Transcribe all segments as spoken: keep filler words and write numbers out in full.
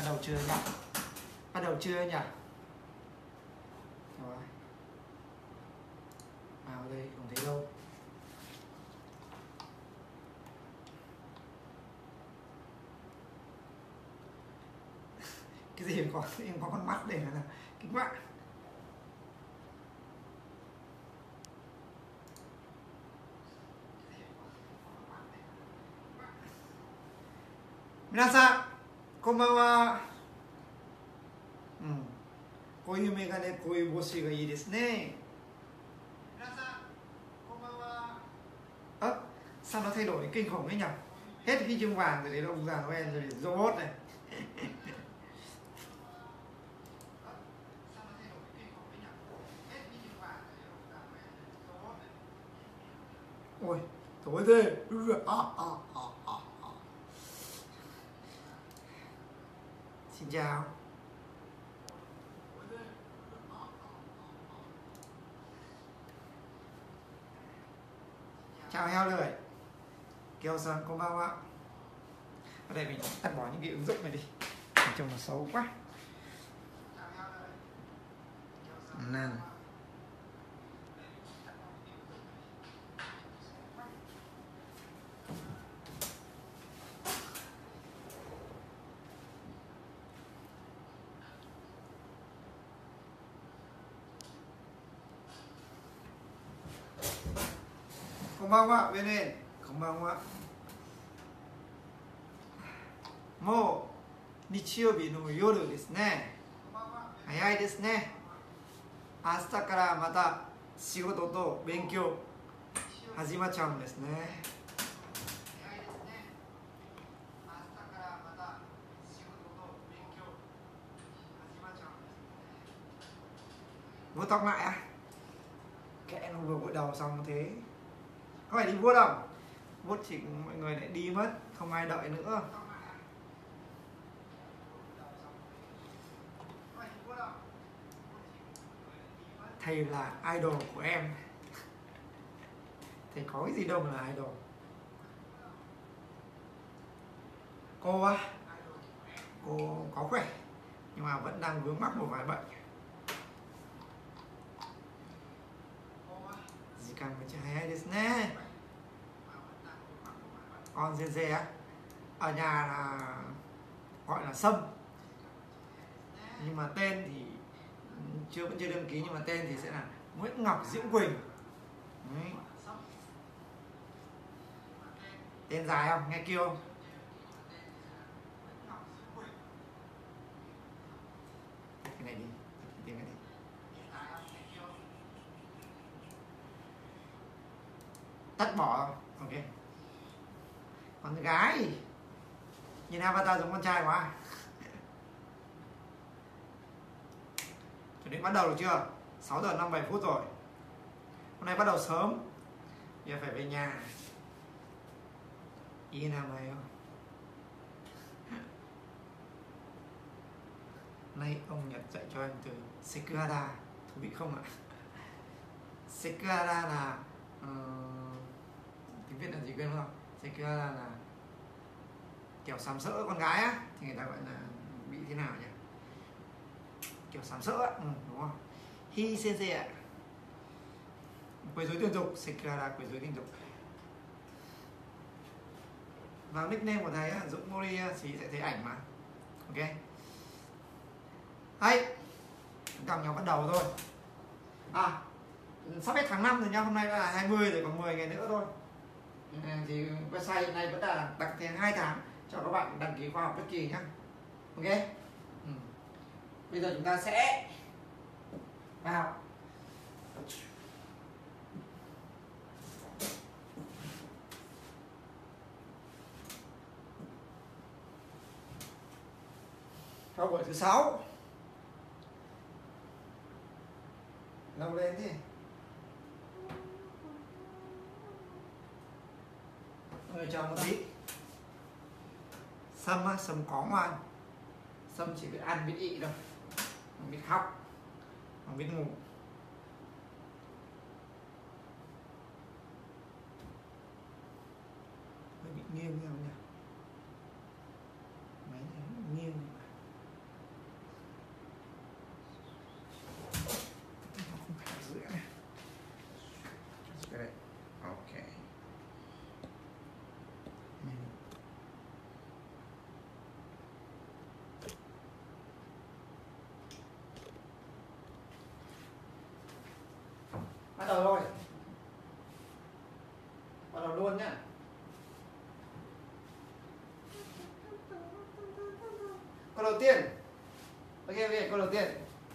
đầu chưa nhỉ? Bắt đầu chưa nhỉ? Rồi. Vào đây không thấy đâu. Cái gì em có em có con mắt để là kính mắt. Minasan, konbanwa. Ừ. こういうメガネ、こういう帽子がいいですね。皆さん、こんばんは。Ơ, sao nó thay đổi kinh khủng ấy nhỉ? Hết huy chương vàng rồi đến ông già Noel rồi đến robot này. Ôi, tối thế. À, à, à, à, à. Xin chào. Chào heo lười. Kêu sơn con bao ạ. Ở đây mình tắt bỏ những cái ứng dụng này đi. Trông nó xấu quá. Nè. Konbanwa, Benen. Konbanwa. もう日曜日の夜ですね。早いですね。明日からまた仕事と勉強始まっちゃうんですね。vuốt tóc lại à? Kệ nó vừa gội đầu xong thế. Có phải đi vuốt không? Vuốt thì mọi người lại đi mất, không ai đợi nữa. Thầy là idol của em. Thầy có cái gì đâu mà là idol. Cô á, cô có khỏe nhưng mà vẫn đang vướng mắc một vài bệnh. Gì càng phải chạy desu ne. Con dê dê á, ở nhà là gọi là Sâm, nhưng mà tên thì chưa vẫn chưa đăng ký, nhưng mà tên thì sẽ là Nguyễn Ngọc Diễm Quỳnh. Đấy. Tên dài không? Nghe kêu không? Cái này đi, cái này đi. Tắt bỏ không? Ok. Con gái nhìn avatar giống con trai quá. Chuẩn bị bắt đầu được chưa? sáu giờ năm mươi bảy phút rồi. Hôm nay bắt đầu sớm. Giờ phải về nhà. Ý nào mày không? Nay ông Nhật dạy cho em từ Sekihara. Thú vị không ạ? Sekihara là uh, tiếng Việt là gì quên không? Sekihara là kiểu sàm sỡ con gái á, thì người ta gọi là bị thế nào nhỉ? Kiểu sàm sỡ á, ừ, đúng không? Hi sensei ạ. Quấy rối tình dục, Sekihara quấy rối tình dục. Vào nickname của thầy á, Dũng Mori thì sẽ thấy ảnh mà. Ok. Hay. Cầm nhau bắt đầu thôi. À, sắp hết tháng năm rồi nha, hôm nay là hai mươi rồi, còn mười ngày nữa thôi. Thì website hiện nay vẫn là tặng thêm hai tháng cho các bạn đăng ký khoa học bất kỳ nhá. Ok. Ừ. Bây giờ chúng ta sẽ vào câu hỏi thứ sáu. Lâu lên thế. Người cho một tí. Sâm á, Sâm có ngoan. Sâm chỉ biết ăn, biết ị đâu. Không biết khóc, không biết ngủ. Hơi bị nghiêng nhau nhỉ. Máy này nghiêng. đầu thôi, bắt đầu luôn nhá. Câu đầu tiên, ok ok, câu đầu tiên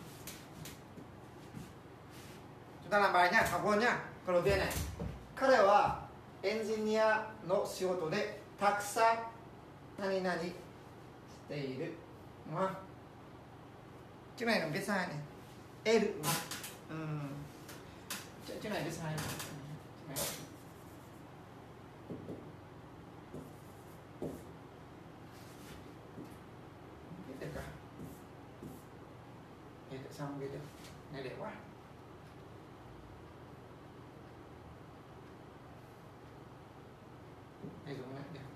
chúng ta làm bài nhá, học luôn nhá. Câu đầu tiên này, 彼はエンジニアの仕事でたくさん何々している。đúng không? Chữ này là viết sai này. E được mà. Ừ. Chữ, chữ này viết sai này. Viết được cả. Thế tại sao không viết được? Này để quá. Đây dùng lại được.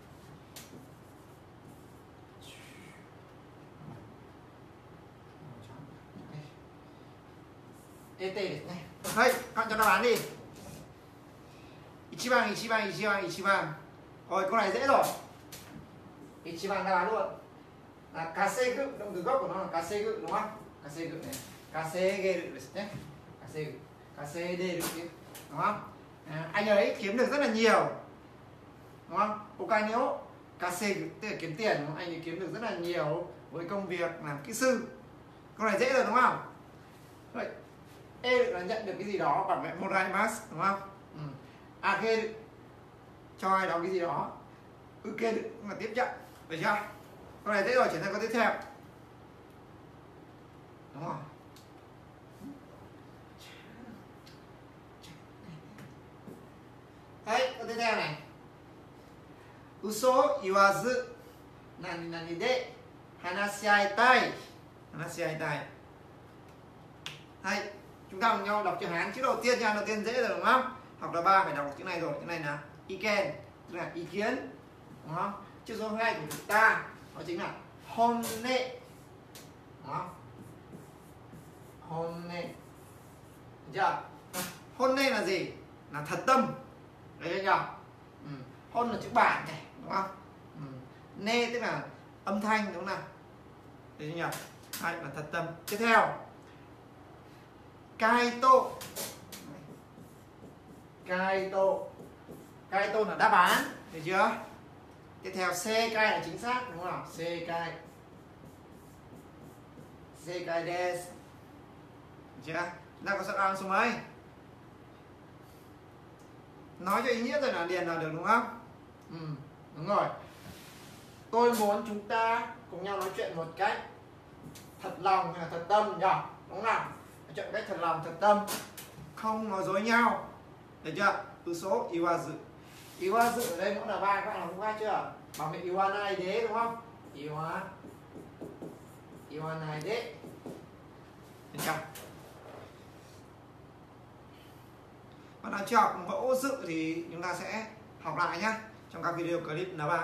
e tê này. Đây, con cho đáp án đi. Ichiban, Ichiban, Ichiban, Ichiban. Rồi, câu này dễ rồi. Ichiban đáp án luôn. Là kasegu, động từ gốc của nó là kasegu đúng không? Kasegu này. Kasegeru nhé. Kasegu. Kasederu đúng không? À, anh ấy kiếm được rất là nhiều. Đúng không? Okaneo kasegu tức là kiếm tiền, đúng không? Anh ấy kiếm được rất là nhiều với công việc làm kỹ sư. Câu này dễ rồi đúng không? Vậy E là nhận được cái gì đó bằng mẹ moraimasu đúng không? Ừ. Age cho ai đó cái gì đó. Uke là tiếp nhận, được chưa? Câu này dễ rồi, chuyển sang câu tiếp theo. Đúng không? Đấy, câu tiếp theo này. Uso iwazu nani nani de hanashiaitai. Hanashiaitai. Hay, chúng ta cùng nhau đọc chữ Hán. Chữ đầu tiên nha, đầu tiên dễ rồi đúng không? Học là ba phải đọc chữ này rồi. Chữ này là iken, tức là ý kiến, đúng không? Chữ số hai của chúng ta đó chính là honne, đúng không? Honne, được chưa? Honne là gì? Là thật tâm, đấy chưa nhỉ? Ừ. Hon là chữ bản này, đúng không? Ừ. Ne tức là âm thanh, đúng không nào? Đấy chưa nhỉ? Hai là thật tâm. Tiếp theo, Kaito. Kaito. Kaito là đáp án, được chưa? Tiếp theo Seikai là chính xác, đúng không? Seikai. Seikai desu. Được chưa? Chúng ta có sẵn sàng số mấy? Nói cho ý nghĩa rồi là điền là được đúng không? Ừ, đúng rồi. Tôi muốn chúng ta cùng nhau nói chuyện một cách thật lòng hay là thật tâm nhỉ? Đúng không nào? Nói chuyện một cách thật lòng, thật tâm, không nói dối nhau, được chưa? Từ số iwazu. Iwazu ở đây cũng là ba, các bạn làm qua chưa? Bằng mệnh iwanai đế đúng không? Iwa Iwanai đế, được chưa? Bạn nào chưa học mẫu dự thì chúng ta sẽ học lại nhé trong các video clip N ba.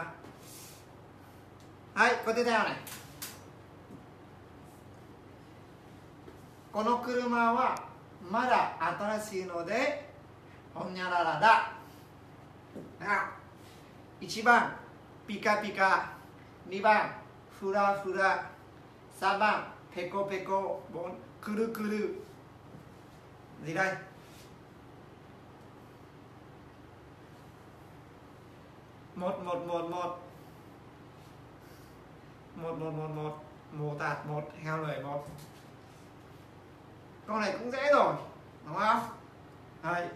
Đấy, câu tiếp theo này. Kono kuruma wa mada atarashii no de honyarara da. Nào. một ban pika pika, hai ban fura fura, ba ban peko peko, bốn kuru kuru. Gì đây? một một một một một một một một mồ tạt một, heo lười một. Câu này cũng dễ rồi đúng không? Đấy.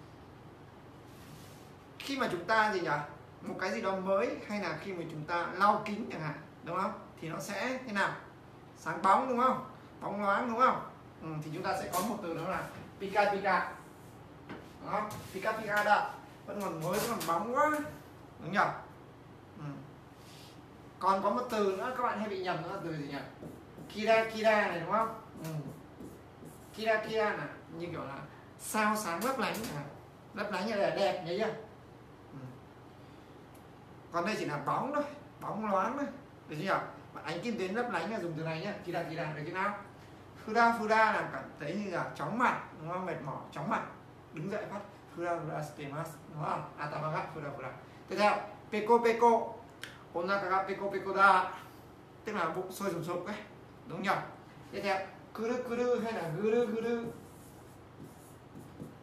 Khi mà chúng ta gì nhỉ, một cái gì đó mới, hay là khi mà chúng ta lau kính chẳng hạn, đúng không, thì nó sẽ thế nào? Sáng bóng đúng không? Bóng loáng đúng không? Ừ, thì chúng ta sẽ có một từ đó là pika pika, đúng không? Pika pika đó vẫn còn mới, vẫn còn bóng quá, đúng nhỉ? Ừ. Còn có một từ nữa các bạn hay bị nhầm, nữa là từ gì nhỉ? Kira kira này đúng không? Ừ. Kira kira là như kiểu là sao sáng lấp lánh, lấp lánh như là đẹp, nhớ chưa? Ừ. Còn đây chỉ là bóng thôi, bóng loáng thôi, được chưa? Bạn ánh kim tuyến lấp lánh là dùng từ này nhá, kira kira, được chưa nào? Fuda fuda là cảm thấy như là chóng mặt, đúng không? Mệt mỏi, chóng mặt, đứng dậy phát fuda fuda shitemasu, đúng không? Atama ga fuda fuda. Tiếp theo, peko peko, onaka ga peko peko da, tức là bụng sôi sùng sục ấy, đúng nhỉ? Tiếp theo, kuru kuru hay là guru guru,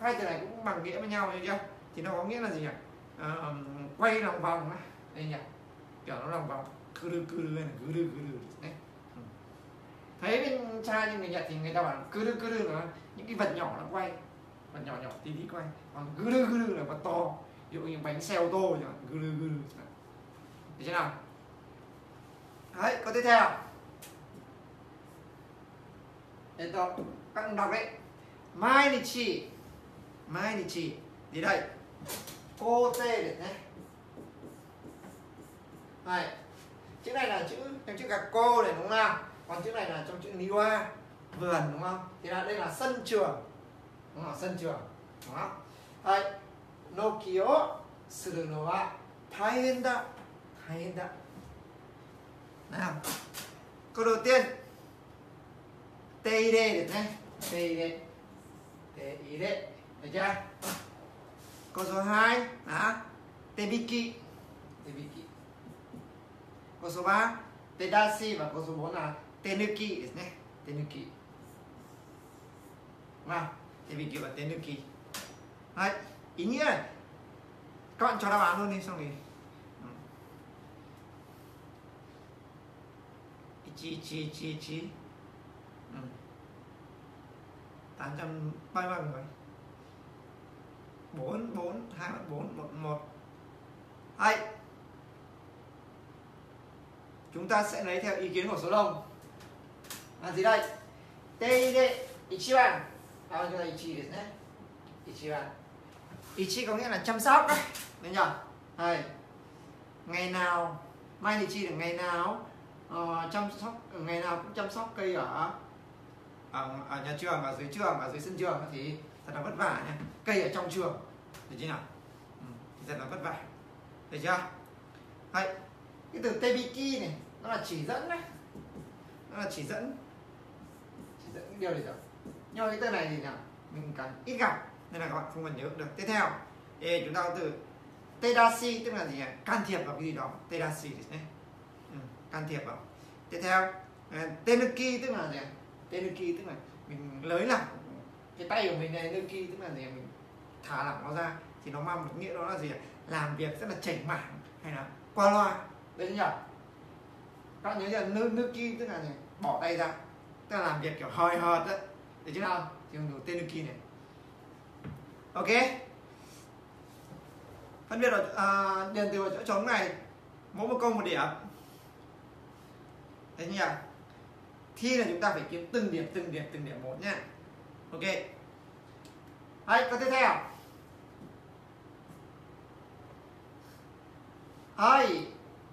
hai từ này cũng bằng nghĩa với nhau như chưa, thì nó có nghĩa là gì nhỉ? À, quay lòng vòng đây nhỉ, kiểu nó lòng vòng cứ đư cứ đư này cứ đư cứ đư đấy. Thấy bên trai như người Nhật thì người ta bảo cứ đư cứ đư là những cái vật nhỏ nó quay, vật nhỏ nhỏ tí tí quay, còn cứ đư cứ đư là vật to, ví dụ như bánh xe ô tô chẳng hạn, cứ đư cứ đư, được chưa nào? Đấy, câu tiếp theo để tôi các bạn đọc đấy. Mainichi, mainichi gì đây? Cô tê đấy này. Này, chữ này là chữ trong chữ gạc cô này đúng không nào? Còn chữ này là trong chữ niwa, vườn đúng không? Thì là đây là sân trường, đúng không? Sân trường, đúng không? Đây, noki o suru no wa taihen da, taihen da. Nào, câu đầu tiên teire được này, teire, teire, được chưa? Câu số hai là tebiki, tebiki. Câu số ba tedashi và câu số bốn là tenuki được này, tenuki. Nào, tebiki và tenuki. Đấy, ý nghĩa này. Các bạn cho đáp án luôn đi xong thì chi chi chi chi ừ. tám trăm ba mươi người, bốn bốn hai bốn một một. Hay, chúng ta sẽ lấy theo ý kiến của số đông là gì đây? Teide ichiban, à cho là ichi đấy nhé, ichiban. Ichi có nghĩa là chăm sóc đấy, đấy nhỉ? Đây, ngày nào mai ichi là ngày nào uh, chăm sóc, ngày nào cũng chăm sóc cây ở ở, ở nhà trường, ở dưới trường, ở dưới sân trường thì thật là vất vả nhé. Cây ở trong trường, được chưa nào? Ừ, thì thật là vất vả, được chưa? Đấy, cái từ tebiki này nó là chỉ dẫn đấy, nó là chỉ dẫn, chỉ dẫn những điều này rồi. Nhưng mà cái từ này thì nào mình càng ít gặp nên là các bạn không cần nhớ được. Tiếp theo thì chúng ta có từ tedashi, tức là gì nhỉ? Can thiệp vào cái gì đó, tedashi đấy, ừ, can thiệp vào. Tiếp theo tenuki tức là gì? Tenuki tức là mình lấy lỏng cái tay của mình này, nuki tức là gì? Mình thả lỏng nó ra thì nó mang một nghĩa đó là gì? Làm việc rất là chảnh mảng hay là qua loa, đấy nhỉ? Các bạn nhớ là nuki tức là gì? Bỏ tay ra, tức là làm việc kiểu hời hợt đấy, được chưa nào? Thì dùng từ tenuki này. Ok, phân biệt ở uh, điền từ ở chỗ trống này, mỗi một câu một điểm. Thế nhỉ? Thi là chúng ta phải kiếm từng điểm, từng điểm, từng điểm một nhá. Ok. Đấy, câu tiếp theo. Hai,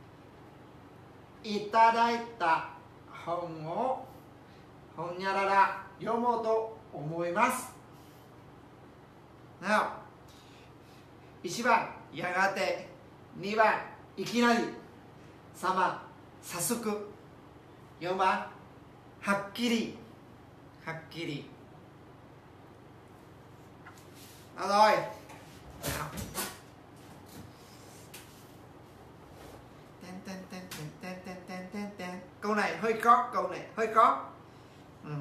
itadaita hon o honyarara yomo to omoimasu. Nào, ichiban yagate, niban ikinari, saban sasuku, yoban hakkiri, hakkiri. Nào rồi. Nào. Ten, ten, ten, ten, ten, ten, ten, ten, ten. Câu này hơi khó, câu này hơi khó. Ừ.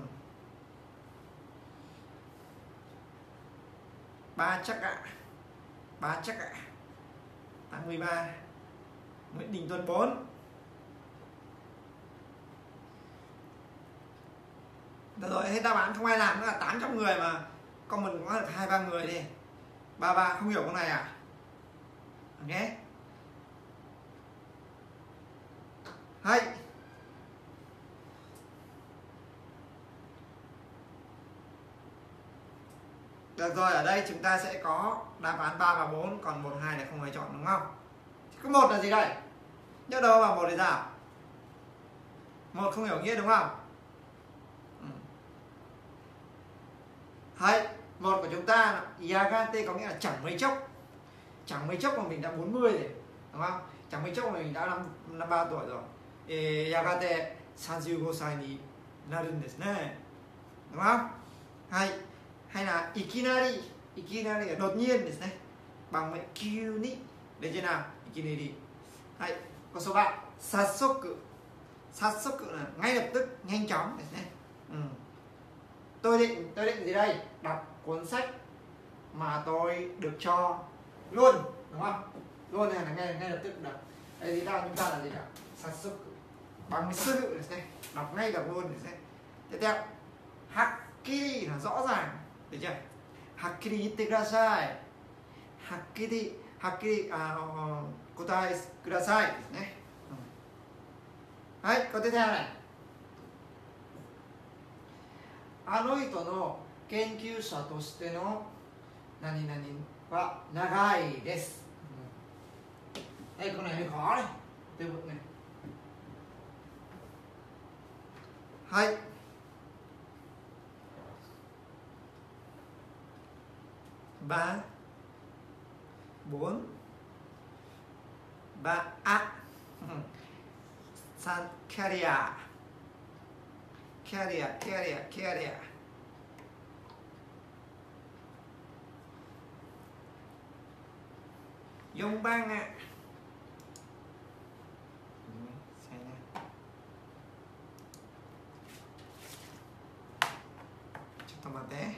Ba chắc ạ, ba chắc ạ. Tháng mười ba, Nguyễn Đình Tuấn bốn. Được rồi, hết đáp án không ai làm nữa là tám trăm người mà comment có được hai ba người đi. ba ba không hiểu con này à? Ok. Hay. Được rồi, ở đây chúng ta sẽ có đáp án ba và bốn, còn một hai là không ai chọn đúng không? Có một là gì đây? Nhớ đâu vào một thì sao? Một không hiểu nghĩa đúng không? Ừ. Hay, một của chúng ta là yagate có nghĩa là chẳng mấy chốc. Chẳng mấy chốc mà mình đã bốn mươi rồi, đúng không? Chẳng mấy chốc mà mình đã năm mươi ba tuổi rồi. E, yagate ba mươi lăm sai ni naru desu ne. Đúng không? Hay. Hay là ikinari, ikinari là đột nhiên desu ne. Bằng mệnh kyuni. Được chưa nào? Ikinari. Hay. Câu số ba, satsoku. Satsoku là ngay lập tức, nhanh chóng desu ne. Ừ. Tôi định, tôi định gì đây? Đọc cuốn sách mà tôi được cho luôn, đúng không? Luôn này là ngay ngay lập tức đọc. Đây thì ta chúng ta là gì cả? Sản xuất bằng sự này, đọc ngay đọc luôn này. Tiếp theo, hakkiri là rõ ràng, được chưa? Hakkiri yitte kudasai. Hakkiri hakkiri à kotae kudasai này. Đấy, câu tiếp theo này. Ano hito no kenkyūsha toshite no nani nani wa nagai desu. Đây, câu này hơi khó đấy, từ vựng này. Hai. Ba. Bốn. Ba a. San career. Career, career, career. Dùng băng ạ. Tomate.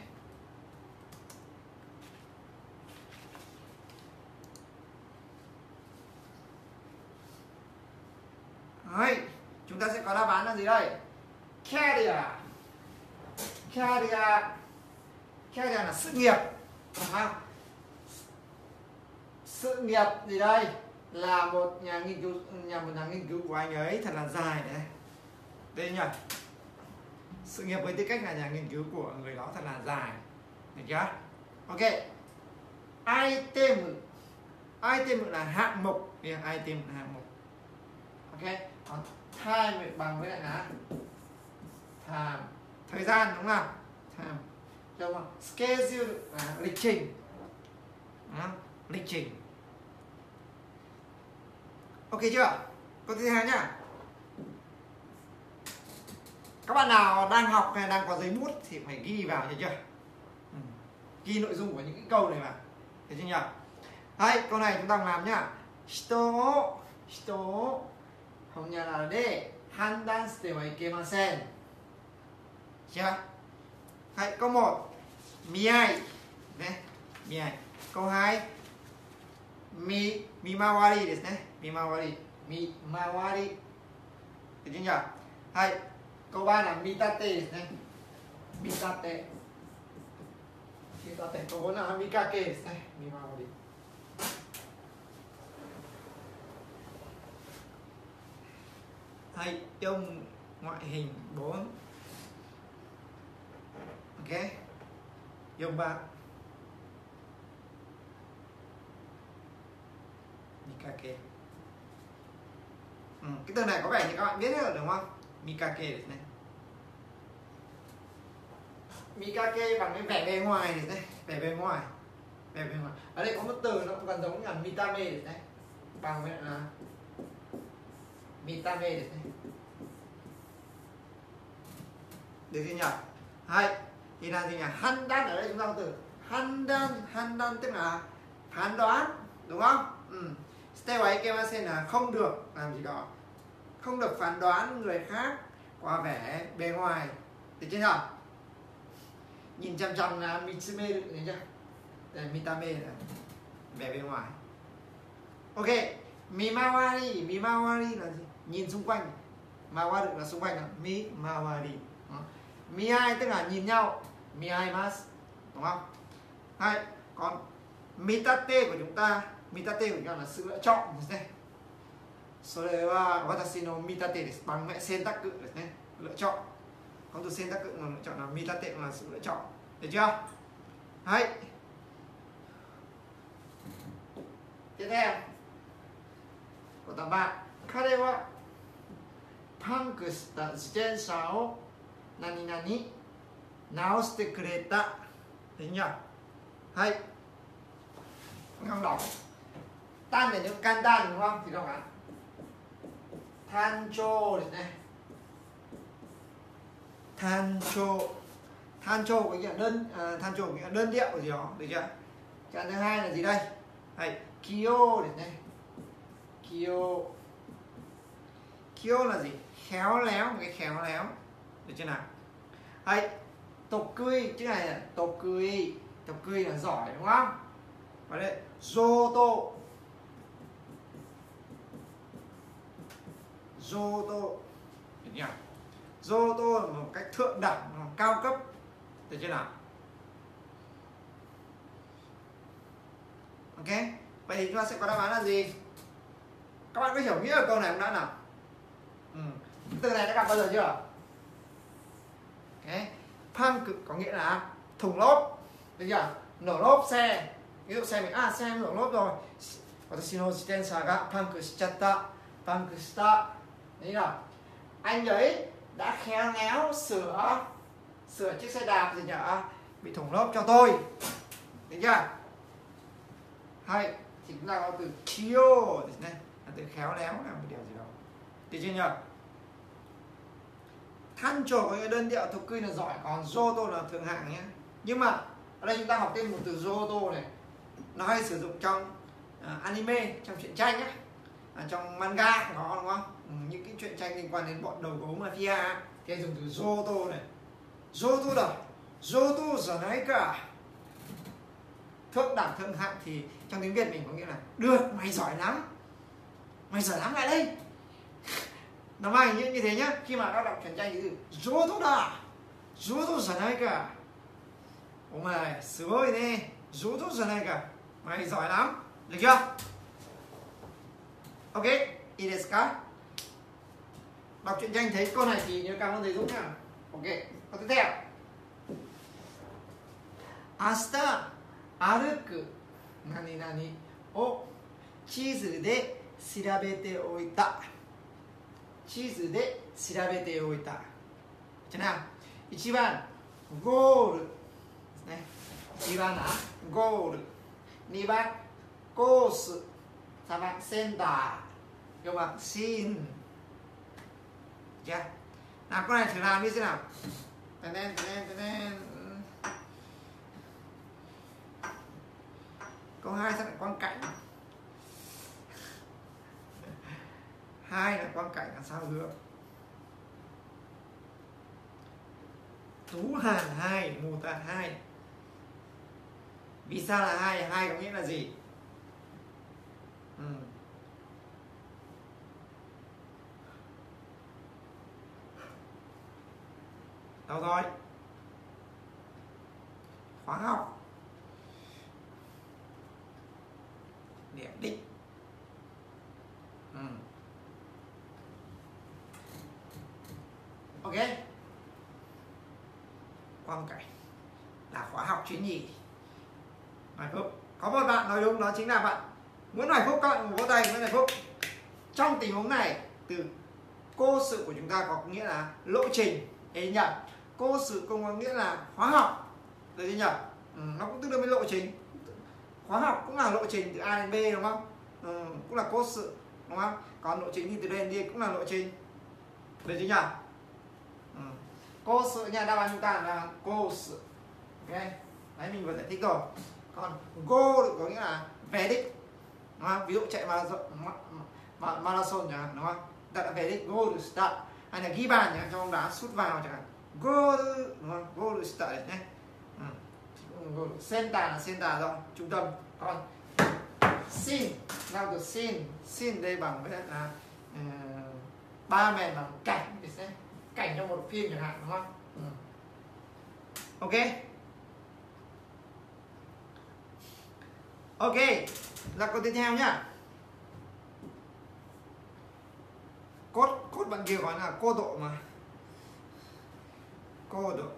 Đấy, chúng ta sẽ có đáp án là gì đây? Career. Career. Career là sự nghiệp. À, sự nghiệp gì đây? Là một nhà nghiên cứu, nhà một nhà nghiên cứu của anh ấy thật là dài đấy. Đây nhỉ? Sự nghiệp với tư cách là nhà nghiên cứu của người đó thật là dài, được chưa? Ok. Item. Item là hạng mục. Item là hạng mục. Ok. Còn time bằng với lại là time, thời gian, đúng không? Time. Đúng không? Schedule là lịch trình. Đó, lịch trình. Ok chưa? Câu thứ hai nhá. Các bạn nào đang học hay đang có giấy bút thì phải ghi vào, hiểu chưa? Ừ. Ghi nội dung của những cái câu này vào, hiểu chưa nhỉ? Đấy, câu này chúng ta làm nhá. Hito o hito o honyara de handan shite wa ikemasen. Chưa? Đấy, câu một, miai. Đấy, miai. Câu hai, mi mimawari desu ne. Mimawari, mimawari. Được chưa nhỉ? Đấy. Câu ba là mitate này. Mitate. Mitate. Câu bốn là mikake này. Mimawari. Hay trong ngoại hình bốn. Ok. Dùng ba. Mikake. Ừ, cái từ này có vẻ như các bạn biết hết rồi đúng không? Mikake này. Mikake bằng cái vẻ bề ngoài này, này. Vẻ bề ngoài. Vẻ bề ngoài. Ở đây có một từ nó cũng gần giống như là mitame này, này. Bằng với là mitame này. Được chưa nhỉ? Hay. Thì là gì nhỉ? Handan ở đây chúng ta có từ handan, handan tức là phán đoán, đúng không? Ừ. Shite wa ikemasen là không được làm gì đó. Không được phán đoán người khác qua vẻ bề ngoài, được chưa nhỉ? Nhìn chăm chăm là mitsume được, thấy chưa? Đây, mitame là vẻ bề ngoài. Ok, mimawari, mimawari là gì? Nhìn xung quanh. Mawari là xung quanh là mimawari. Miai tức là nhìn nhau, miaimasu, đúng không? Hay, còn mitate của chúng ta, mitate của chúng ta là sự lựa chọn, này. それは私の見立てです。bằng mẹ選択ですね。lựa chọn. Có từ 選択 mà lựa chọn là 見立て là sự lựa chọn. Được chưa? Đấy. Tiếp theo. Câu tập ba. 彼はパンクした自転車を何々直してくれた. Được chưa? Hay. Không đọc. Tan là những can tan đúng không? Thì đọc hả? Tancho này. Tancho. Tancho có nghĩa là đơn, à, Tancho có nghĩa là đơn điệu gì đó, được chưa? Cái thứ hai là gì đây? Đây, Kyo này. Kyo. Kyo là gì? Khéo léo, một cái khéo léo. Được chưa nào? Đây, Tokui, chữ này là Tokui. Tập cười là giỏi đúng không? Và đây Zoto. Zoto. Được nhỉ? Zoto là một cách thượng đẳng, cao cấp. Được chưa nào? Ok. Vậy thì chúng ta sẽ có đáp án là gì? Các bạn có hiểu nghĩa của câu này không đã nào? Ừ. Từ này đã gặp bao giờ chưa? Ok. Punk có nghĩa là thùng lốp. Được chưa? Nổ lốp xe. Ví dụ xe mình à xe nổ lốp rồi. Watashi no jitensa ga punk shichatta. Punk shita. Đấy nào. Anh ấy đã khéo léo sửa sửa chiếc xe đạp gì nhỉ? Bị thủng lốp cho tôi. Được chưa? Hay thì chúng ta có từ kyo này là từ khéo léo là một điều gì đó. Được chưa nhỉ? Than trổ có đơn điệu thuộc quy là giỏi, còn Zoto là thượng hạng nhé. Nhưng mà ở đây chúng ta học thêm một từ Zoto này, nó hay sử dụng trong uh, anime, trong truyện tranh á, à, trong manga có đúng không? Ừ, những cái truyện tranh liên quan đến bọn đầu gấu mafia thì hay dùng từ Zoto này. Zoto đó, Zoto zanai ka. Thượng đẳng thượng hạng thì trong tiếng Việt mình có nghĩa là được, mày giỏi lắm, mày giỏi lắm lại đây. Nó mang như, như thế nhá. Khi mà các đọc truyện tranh thì từ Zoto da, Zoto zanai ka. Ô mày, sugoi ne, Zoto zanai ka. Mày giỏi lắm, được chưa? Ok, ii desu ka? Đọc truyện tranh thấy câu này thì nhớ cảm ơn thầy Dũng nha. Ok, câu tiếp theo. Asta aruku nani nani o chizu de shirabete oita. Chizu de shirabete oita. Thế nào? Ichiban goal. Này. Ichiban là goal. Niban course. Sa bạn center. Các bạn xin. Chưa? Nào con này thử làm đi xem nào. Tên tên tên tên. Câu hai sẽ là quang cảnh. Hai là quang cảnh là sao hướng. Tú hàn hai, mù tạt hai. Vì sao là hai? Hai có nghĩa là gì? Ừ. Đâu rồi? Khóa học. Điểm đích. Ừ. Ok. Quang cảnh là khóa học chuyên nhì. Hoài Phúc. Có một bạn nói đúng, đó chính là bạn Nguyễn Hoài Phúc. Các bạn vỗ tay Nguyễn Hoài Phúc. Trong tình huống này, từ cô sự của chúng ta có nghĩa là lộ trình. Ê nhỉ? Cô sự cũng có nghĩa là khóa học. Được chưa nhỉ? Ừ, nó cũng tương đương với lộ trình. Khóa học cũng là lộ trình từ A đến B đúng không? Ừ, cũng là cô sự đúng không? Còn lộ trình đi từ đây đến đi cũng là lộ trình. Được chưa nhỉ? Ừ. Cô sự nha, đáp án chúng ta là cô sự. Ok. Đấy mình vừa giải thích rồi. Còn go có nghĩa là về đích. Đúng không? Ví dụ chạy marathon chẳng hạn đúng không? Ta đã về đích, go to start. Hay là ghi bàn chẳng hạn, trong bóng đá sút vào chẳng hạn. Go to, đúng không? Go to start đấy nhé. Ừ. Center là center rồi, trung tâm. Còn scene, now the scene, scene đây bằng với là uh, ba mền bằng cảnh, thì sẽ cảnh trong một phim chẳng hạn đúng không? Ừ. Ok. Ok, là câu tiếp theo nhá. Cốt, cốt bạn kia gọi là cô độ mà. Cô độ.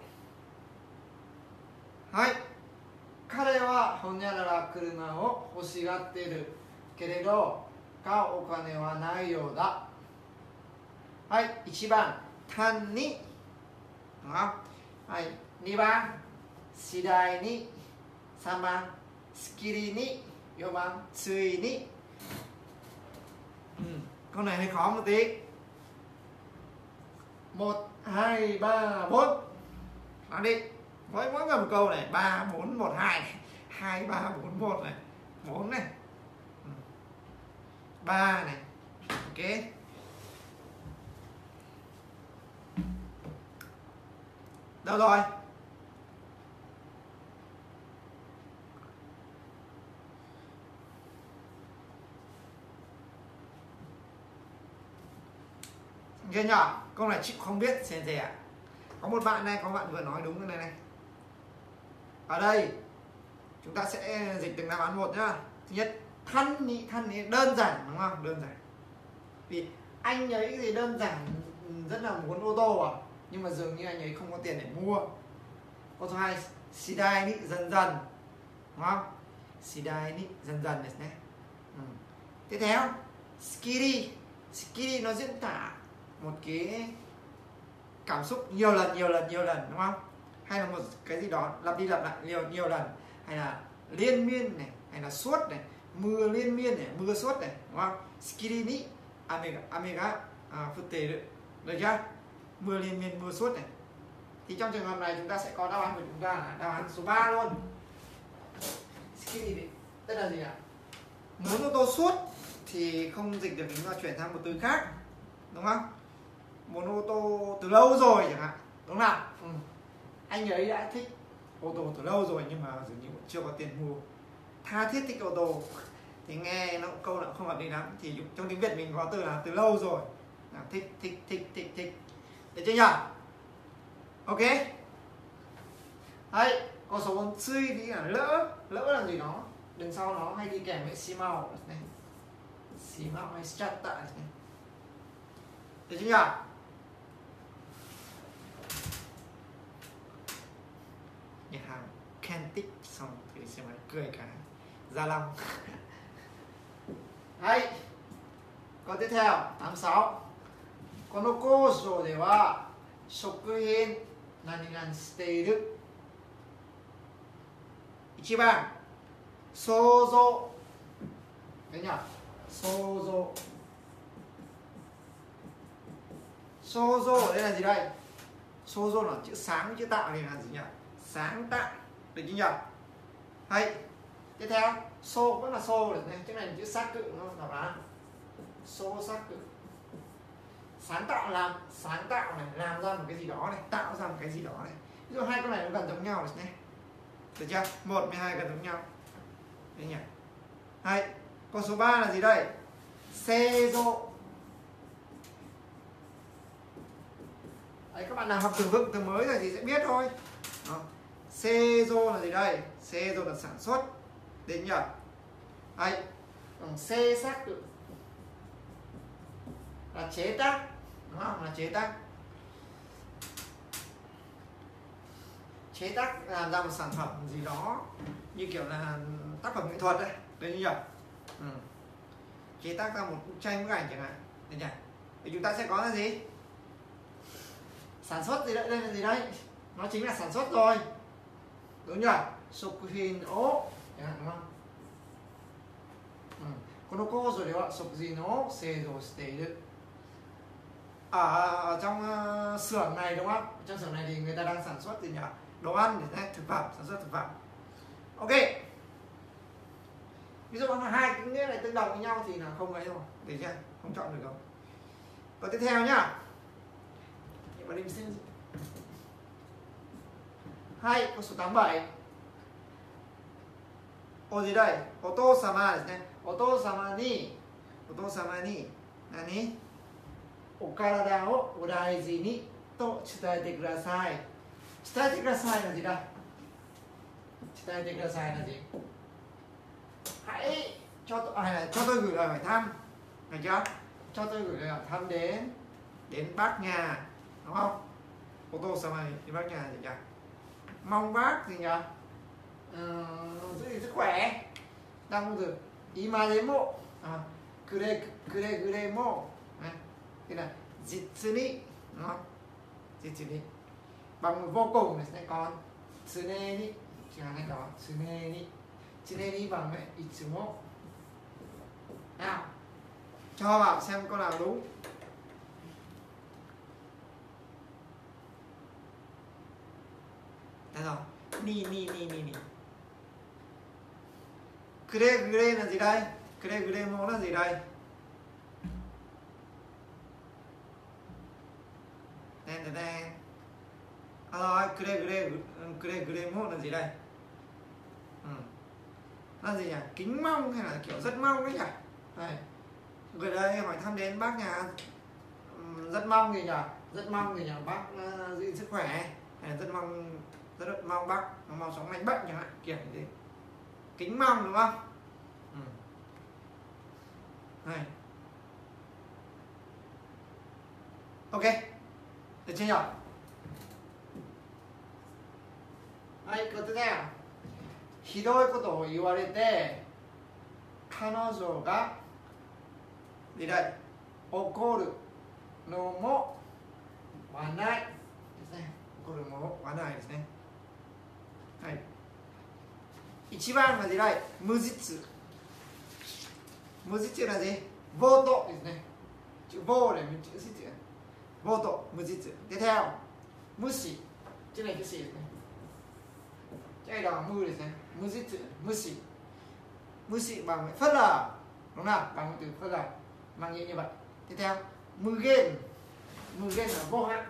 Hai. 彼はほにゃらら車を欲しがってるけれど買うお金はないようだ。はい、いちばん単に、はい、にばん次第に、さんばんしきりに、よんばんついに。Ừ. Câu này hơi khó một tí. Một, hai, ba, bốn. Nói đi. Mỗi mỗi người một câu này, ba, bốn, một, hai này. hai, ba, bốn, một này. bốn này. ba này. Ok. Đâu rồi? Nghe nhở? Câu này chịu không biết xem gì ạ. Có một bạn này, có bạn vừa nói đúng cái này này. Ở đây chúng ta sẽ dịch từng đáp án một nhá. Thứ nhất, thân ý, thân ý đơn giản đúng không? Đơn giản. Vì anh ấy thì đơn giản rất là muốn ô tô à, nhưng mà dường như anh ấy không có tiền để mua. Câu số hai, shidai ni dần dần, đúng không? Shidai ni dần dần này. Ừ. Tiếp theo, skiri, skiri nó diễn tả một cái cảm xúc nhiều lần nhiều lần nhiều lần đúng không? Hay là một cái gì đó lặp đi lặp lại nhiều nhiều lần, hay là liên miên này, hay là suốt này, mưa liên miên này, mưa suốt này, đúng không? Skiri ni amega amega futte được, được chưa? Mưa liên miên, mưa suốt này. Thì trong trường hợp này chúng ta sẽ có đáp án của chúng ta là đáp án số ba luôn. Skiri tức là gì ạ? Muốn ô tô suốt thì không dịch được, chúng ta chuyển sang một từ khác, đúng không? Muốn ô tô từ lâu rồi chẳng hạn, đúng không? Ừ. Anh ấy đã thích ô tô từ lâu rồi nhưng mà dường như chưa có tiền mua. Tha thiết thích ô tô thì nghe nó câu nó không hợp lý lắm. Thì trong tiếng Việt mình có từ là từ lâu rồi, là thích thích thích thích thích, được chưa nhỉ? Ok. Đấy, câu số bốn suy thì là lỡ, lỡ là gì đó đằng sau nó hay đi kèm với xi màu này, xi màu hay chặt tại này, được chưa nhỉ? Nhà hàng Kentic xong thì xem mà cười cả Gia Long. Đấy, câu tiếp theo tám sáu. Konoko shou de wa shokuhin nani nani shiteiru. Ichiban sozo, đấy nhỉ? Sozo. Sozo đây là gì đây? Sozo là chữ sáng với chữ tạo này là gì nhỉ? Sáng tạo, được chưa nhỉ? Hay. Tiếp theo, so vẫn là so này, chữ này là chữ sát cự đúng không? Đọc là so sát cự. Sáng tạo làm, sáng tạo này, làm ra một cái gì đó này, tạo ra một cái gì đó này. Ví dụ hai câu này nó gần giống nhau rồi này. Được chưa? một với hai gần giống nhau. Đấy nhỉ? Hay. Câu số ba là gì đây? Seizo. Đấy, các bạn nào học từ vựng từ mới rồi thì sẽ biết thôi. Seizo là gì đây? Seizo là sản xuất. Đến nhỉ? Đấy. Còn se xác tự là chế tác, đúng không? Là chế tác. Chế tác làm ra một sản phẩm gì đó như kiểu là tác phẩm nghệ thuật đấy, đấy nhỉ? Ừ. Chế tác ra một bức tranh, bức ảnh chẳng hạn, đấy nhỉ? Thì chúng ta sẽ có là gì? Sản xuất gì đấy, đây là gì đấy? Nó chính là sản xuất rồi, đúng nhỉ? Shokuhin o, chẳng hạn, đúng không? Konoko rồi đấy ạ, shokuhin o seizo shiteiru. Ở trong uh, xưởng này đúng không? Trong xưởng này thì người ta đang sản xuất gì nhỉ? Đồ ăn, để thực phẩm, sản xuất thực phẩm. Ok. Ví dụ hai cái nghĩa này tương đồng với nhau thì là không ấy rồi, để chưa? Không chọn được không? Câu tiếp theo nhá. Hay, câu số tám bảy. Ô gì đây? Otou-samaですね. Otou-sama ni, Otou-sama ni, nani? Okarada o odaiji ni to chitaete kudasai. Chitaete kudasai là gì đây? Chitaete kudasai là gì? Hãy cho tôi, à, cho tôi gửi lời hỏi thăm, được chưa? Cho tôi gửi lời hỏi thăm đến đến bác nhà, đúng không? Otou-sama đến bác nhà gì nhỉ? Mong bác gì nhỉ? Ừ, giữ gìn sức khỏe. Đang từ imademo, à, kure kure kure mo, thế là jitsu ni, đúng không? Jitsu ni bằng vô cùng này sẽ còn tsune ni, chẳng hạn này đó, tsune ni, tsune ni bằng với itsumo. Nào, cho vào xem câu nào đúng. Đây rồi, ni ni ni ni ni. Kure kure là gì đây? Kure kure mo là gì đây? Đen đen đen. À rồi, kure kure kure kure mo là gì đây? Ừ. Là gì nhỉ? Kính mong hay là kiểu rất mong ấy nhỉ? Đây. Gửi đây hỏi thăm đến bác nhà rất mong gì nhỉ, rất mong gì nhỉ bác uh, giữ sức khỏe, rất mong rất, rất mong bác mong sống lành bệnh chẳng hạn, kiểu như thế, kính mong đúng không? Ừ. Này. Ok, được chưa nhỉ? Đây, câu tiếp theo. ひどいことを言われて彼女がgì đây? 怒るのもはないですね。怒るのもはないですね。はい。一番はgì đây? 無実。無実là gì? Vô tộiですね。chữ vô này mình chữ xích chữ vô tội,無実。tiếp theo 無視。chữ này chữ xỉですね。chữ này là mưですね。無実、無視。無視bằng phớt lờ, đúng không? Bằng từ phớt lờ mang nghĩa như vậy. Tiếp theo mư ghen. Mư ghen là vô hạn.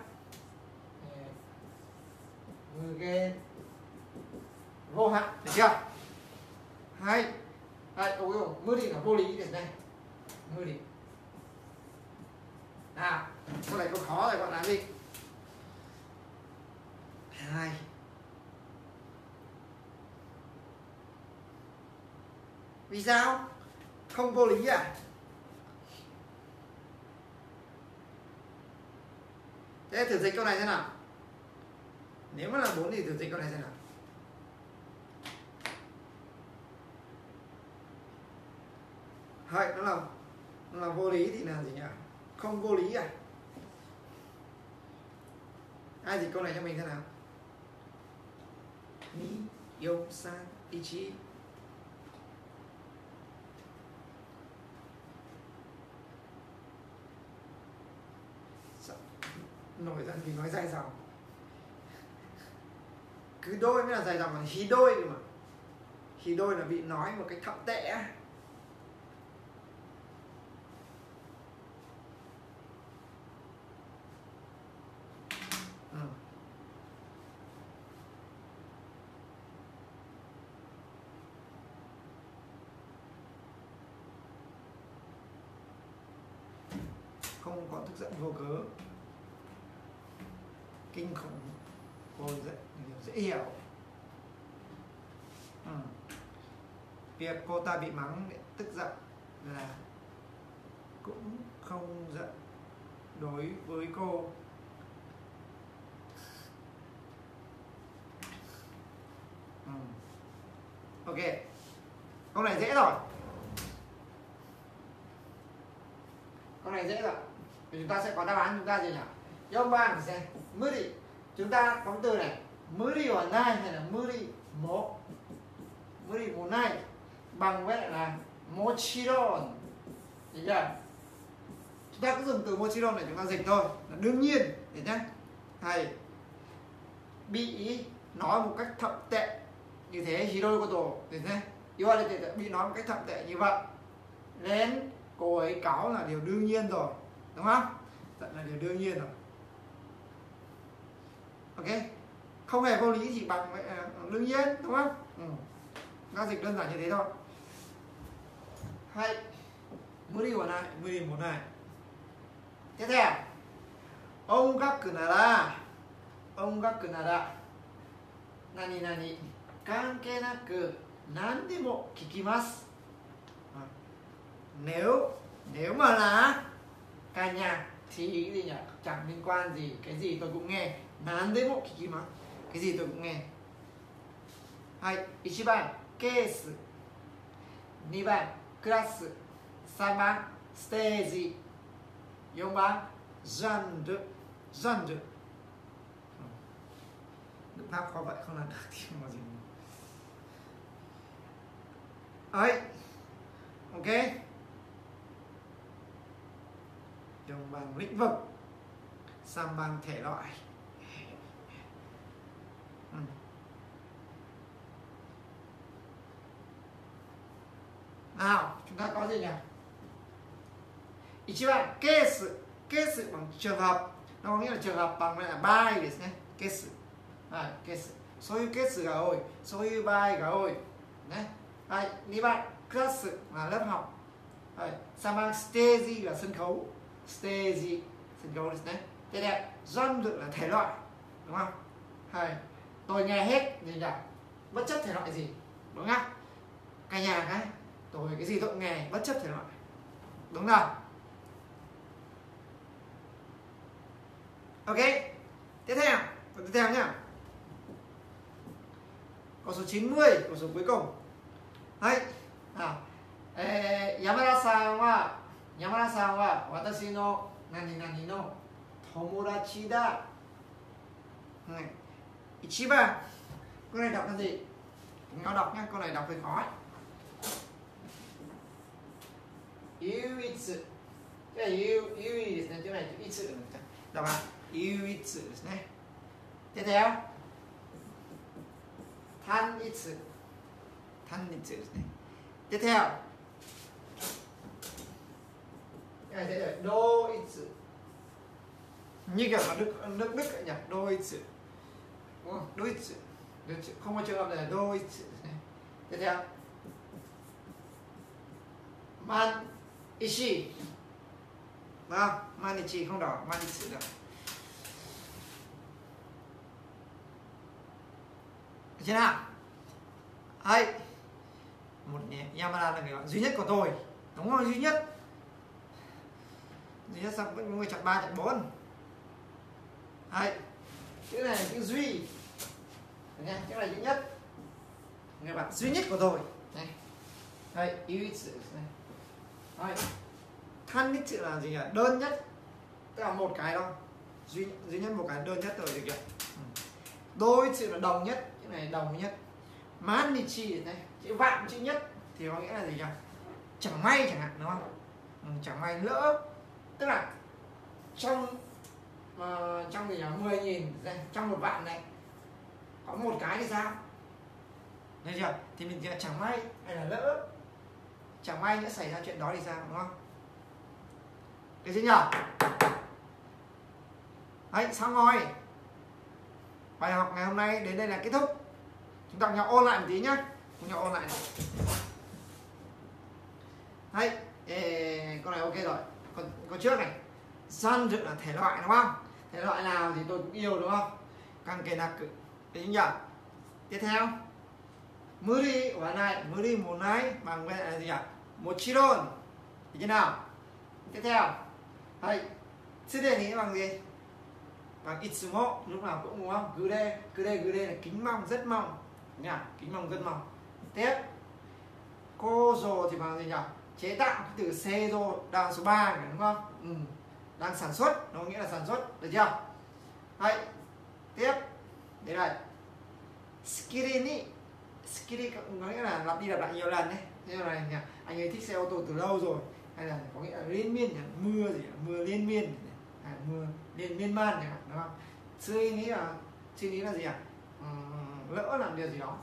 Mư ghen vô hạn, được chưa? Hay. Đây, ôi ôi, mư đi là vô lýですね。mư đi. Nào, câu này câu khó rồi, bạn làm đi. Hai. Vì sao? Không vô lý à? Thế thử dịch câu này xem nào. Nếu mà là bốn thì thử dịch câu này xem nào. Hay, nó là nó là vô lý thì là gì nhỉ? Không vô lý à? Ai dịch câu này cho mình xem nào. Ni yo san ichi. Nổi giận vì nói dài dòng. Cứ đôi mới là dài dòng, còn hí đôi cơ mà. Hí đôi là bị nói một cách thậm tệ á. Ừ. Không có tức giận vô cớ. Kinh khủng, vô dễ, dễ hiểu. Ừ. Việc cô ta bị mắng tức giận là cũng không giận đối với cô. Ừ. Ok, câu này dễ rồi. Câu này dễ rồi. Thì chúng ta sẽ có đáp án, chúng ta gì nhỉ? Dòng ba xem mư đi. Chúng ta có từ này mư đi ở này hay là mư đi một. Mư đi một này bằng với lại là mochiron. Được chưa? Chúng ta cứ dùng từ mochiron để chúng ta dịch thôi, là đương nhiên, để nhé. Hay bị nói một cách thậm tệ như thế, hidoi koto, để nhé. Bị nói một cách thậm tệ như vậy đến cô ấy cáu là điều đương nhiên rồi, đúng không? Giận là điều đương nhiên rồi. Ok, không hề vô lý thì bằng uh, đương nhiên, đúng không? Ừ. Giao dịch đơn giản như thế thôi. Hay mười một này, mười một này. Tiếp theo, ông gaku nara, ông gaku nara, nani nani, kankei naku, nandemo kikimasu. Nếu nếu mà là ca nhạc thì cái gì nhỉ? Chẳng liên quan gì, cái gì tôi cũng nghe. Nandemo kikimasu, cái gì tôi cũng nghe. Hai, ichiban case, niban class, saban stage, yonban genre, genre. Ngữ pháp khó vậy không làm được thì mà gì. Ấy, ok. Đồng bằng lĩnh vực, sang bằng thể loại. Ừ. Nào, chúng ta có gì nhỉ? Ichiban case, case bằng trường hợp, nó có nghĩa là trường hợp bằng là byですね。case, à, case. そういうケースが多い、そういう場合が多いね。はい、にばんクラスlà lớp học. Rồi, sa bằng stage là sân khấu. Stage, Tengo desu ne. Tiếp theo, genre là thể loại, đúng không? Hay, tôi nghe hết gì nhỉ? Bất chấp thể loại gì, đúng không? Cả nhà cái, tôi cái gì tôi cũng nghe, bất chấp thể loại, đúng không? Ok, tiếp theo, tiếp theo nhá. Câu số chín mươi, câu số cuối cùng. Đấy, nào. Yamada-san wa Yamada-san wa watashi no nani nani no tomodachi da. Này, ichiban. Câu này đọc là gì? Cùng nhau đọc nhá, câu này đọc hơi khó ấy. Yuitsu. Cái này yu yu này, chỗ này chữ itsu. Đọc là yuitsu này. Tiếp theo. Tanitsu. Tanitsu này. Tiếp theo. Cái này sẽ là doitsu. Như kiểu là Đức nước Đức ấy nhỉ, doitsu. Đúng không? Doitsu. Không có trường hợp này là doitsu này. Tiếp theo. Man ishi. Đúng không? Man ishi không đỏ, man itsu được. Được chưa nào? Hay. Một Yamada là người bạn duy nhất của tôi. Đúng rồi, duy nhất. Duy nhất sao vẫn người chọn ba chọn bốn. Hay. Chữ này là chữ duy. Được nha, chữ này duy nhất. Người bạn duy nhất của tôi. Này. Đây, yuitsu này. Đây. Tanitsu là gì nhỉ? Đơn nhất. Tức là một cái thôi. Duy duy nhất một cái đơn nhất rồi được chưa? Doitsu là đồng nhất, chữ này đồng nhất. Manichi này, chữ vạn chữ nhất thì có nghĩa là gì nhỉ? Chẳng may chẳng hạn, đúng không? Ừ, chẳng may lỡ. Tức là trong uh, trong gì nhỉ? mười nghìn đây, trong một vạn này có một cái thì sao? Được chưa? Thì mình chỉ chẳng may hay là lỡ. Chẳng may đã xảy ra chuyện đó thì sao, đúng không? Được chưa nhỉ? Đấy, xong rồi. Bài học ngày hôm nay đến đây là kết thúc. Chúng ta cùng nhau ôn lại một tí nhá. Cùng nhau ôn lại này. Đấy, ê, con này ok rồi. Còn con trước này, genre là thể loại đúng không? Thể loại nào thì tôi cũng yêu đúng không? Kankenaku. Được nhỉ? Tiếp theo, muri wa nai, muri mo nai bằng cái là gì nhỉ? Mochiron. Được chưa nào? Tiếp theo, đấy, tsudeni bằng gì? Bằng itsumo, lúc nào cũng đúng không? Gure, gure, gure là kính mong, rất mong nha, kính mong rất mong. Tiếp, kozo thì bằng gì nhỉ? Chế tạo, cái từ seizo đang số ba đúng không? Ừ. Đang sản xuất, nó nghĩa là sản xuất, được chưa? Đấy. Tiếp, đây này, skiri ni, skiri có nghĩa là lặp đi lặp lại nhiều lần đấy. Như này nhỉ? Anh ấy thích xe ô tô từ lâu rồi, hay là có nghĩa là liên miên nhỉ? Mưa gì? Mưa liên miên, à, mưa liên miên man nhỉ? Đúng không? Suy nghĩ là suy nghĩ là gì ạ? À? Ừ, lỡ làm điều gì đó.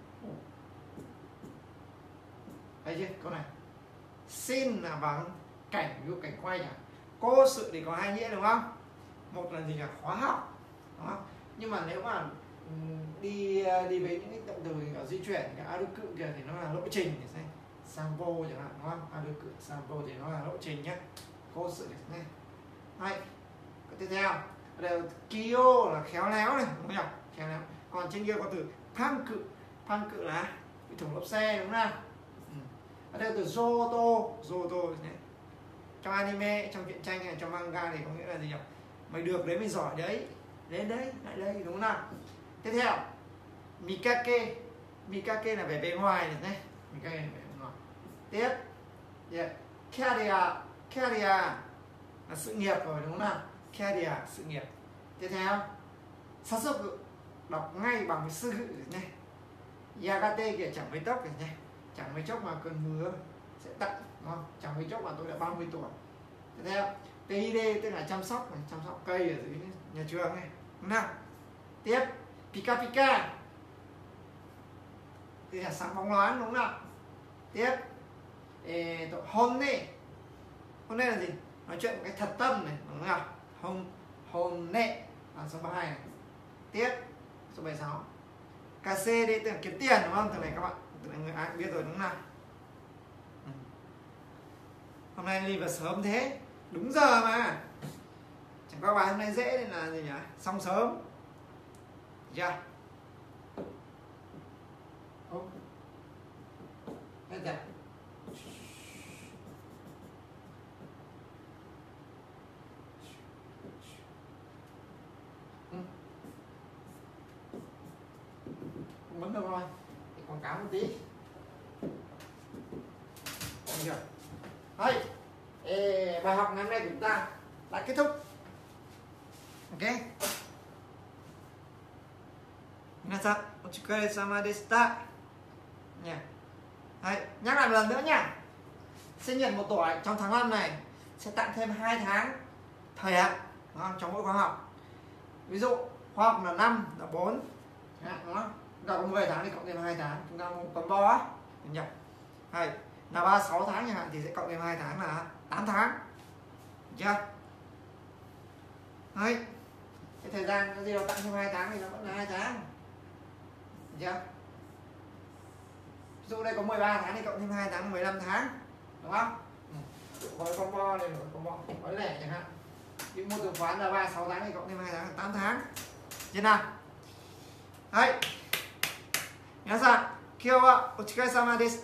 Thấy chưa? Câu này. Xin là bằng cảnh, ví dụ cảnh quay nhỉ? Cô sự thì có hai nghĩa đúng không? Một là gì là khóa học, đúng không? Nhưng mà nếu mà đi đi với những cái động từ ở di chuyển, cái aruku kìa thì nó là lộ trình thì xem. Sampo chẳng hạn đúng không? Aruku, sampo thì nó là lộ trình nhé. Cô sự này. Hay. Tiếp theo, đây kiyo là khéo léo này, đúng không? Khéo léo. Còn trên kia có từ panku, panku là bị thủng lốp xe đúng không? Ừ. Ở đây từ zoto, zoto này. Trong anime, trong truyện tranh hay trong manga thì có nghĩa là gì nhỉ? Mày được đấy, mày giỏi đấy, đến đấy, lại đây, đúng không nào? Tiếp theo, mikake, mikake là vẻ bề ngoài này, này. Mikake là vẻ bề ngoài. Tiếp, yeah. Career, career là sự nghiệp rồi đúng không nào? Career, sự nghiệp. Tiếp theo, satsuku, đọc ngay bằng sư này. Yagate kìa, chẳng mấy tóc kìa này. Chẳng mấy chốc mà cơn mưa sẽ tận, đúng không? Chẳng mấy chốc mà tôi đã ba mươi tuổi. Tiếp theo, tê i đê tức là chăm sóc này, chăm sóc cây ở dưới nhà trường này, đúng không nào? Tiếp, pika pika tức là sáng bóng loáng, đúng không nào? Tiếp, ê, hôn này, hôn này là gì? Nói chuyện một cái thật tâm này, đúng không nào? Hôn, hôn nệ là số ba mươi hai này. Tiếp, số bảy mươi sáu, cà xê đây tức là kiếm tiền, đúng không? Từ này các bạn, từ này người ai cũng biết rồi, đúng không nào? Hôm nay đi vào sớm thế, đúng giờ mà. các bài hôm nay dễ nên là gì nhỉ, xong sớm. Được chưa? Ô. Hết rồi. Ừ. Bấm được rồi. Để quảng cáo một tí. Được chưa? Đấy. Ê, bài học ngày hôm nay của chúng ta đã kết thúc. Ok. Minasan, otsukare-sama deshita. Nha. Đấy, nhắc lại một lần nữa nha. Sinh nhật một tuổi trong tháng năm này sẽ tặng thêm hai tháng thời hạn trong mỗi khóa học. Ví dụ khóa học là năm là bốn, đúng không? Chúng ta có mười tháng thì cộng thêm hai tháng, chúng ta còn bo á, nhỉ? Hay là ba mươi sáu tháng chẳng hạn thì sẽ cộng thêm hai tháng là tám tháng. Được chưa? Đấy. Cái thời gian cái gì đó tặng thêm hai tháng thì nó vẫn là hai tháng. Được chưa? Ví dụ đây có mười ba tháng thì cộng thêm hai tháng là mười lăm tháng, đúng không? Ừ. Gói combo này, gói combo, gói lẻ chẳng hạn. Ví dụ một từ khoán là ba mươi sáu tháng thì cộng thêm hai tháng là tám tháng. Chưa nào? Đấy. 皆さん、今日はお疲れ様でした。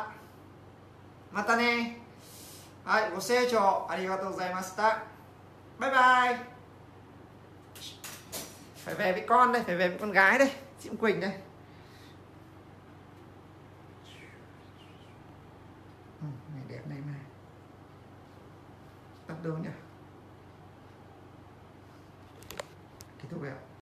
またね。はい、ご清聴ありがとうございました。Bye bye. Phải về với con đây, phải về với con gái đây, Diễm Quỳnh đây. Ừ, này đẹp này mà. Tắt đường nhỉ. Kết thúc rồi ạ.